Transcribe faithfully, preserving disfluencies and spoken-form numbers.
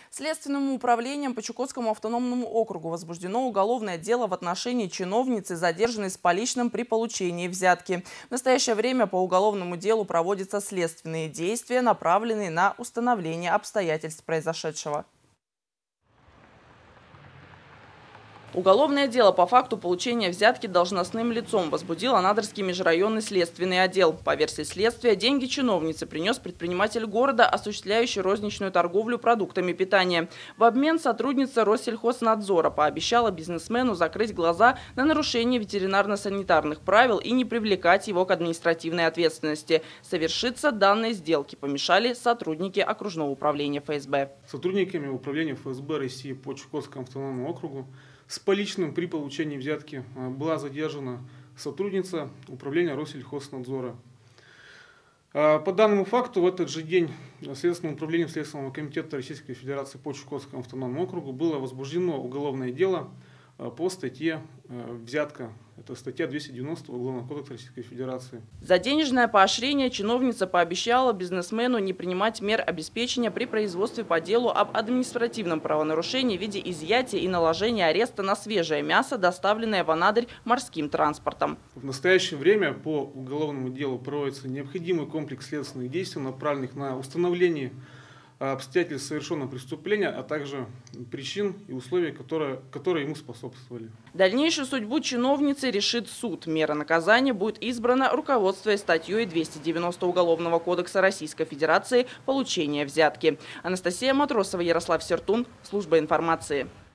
Следственным управлением по Чукотскому автономному округу возбуждено уголовное дело в отношении чиновницы, задержанной с поличным при получении взятки. В настоящее время по уголовному делу проводятся следственные действия, направленные на установление обстоятельств произошедшего. Уголовное дело по факту получения взятки должностным лицом возбудил Анадырский межрайонный следственный отдел. По версии следствия, деньги чиновницы принес предприниматель города, осуществляющий розничную торговлю продуктами питания. В обмен сотрудница Россельхознадзора пообещала бизнесмену закрыть глаза на нарушение ветеринарно-санитарных правил и не привлекать его к административной ответственности. Совершиться данной сделки помешали сотрудники окружного управления эф эс бэ. Сотрудниками управления эф эс бэ России по Чукотскому автономному округу с поличным при получении взятки была задержана сотрудница управления Россельхознадзора. По данному факту в этот же день Следственным управлением Следственного комитета Российской Федерации по Чукотскому автономному округу было возбуждено уголовное дело по статье «Взятка». Это статья двести девяносто Уголовного кодекса Российской Федерации. За денежное поощрение чиновница пообещала бизнесмену не принимать мер обеспечения при производстве по делу об административном правонарушении в виде изъятия и наложения ареста на свежее мясо, доставленное в Анадырь морским транспортом. В настоящее время по уголовному делу проводится необходимый комплекс следственных действий, направленных на установление обстоятельств совершенного преступления, а также причин и условий, которые, которые ему способствовали. Дальнейшую судьбу чиновницы решит суд. Мера наказания будет избрана, руководствуясь статьей двести девяносто Уголовного кодекса Российской Федерации «Получение взятки». Анастасия Матросова, Ярослав Сертун, служба информации.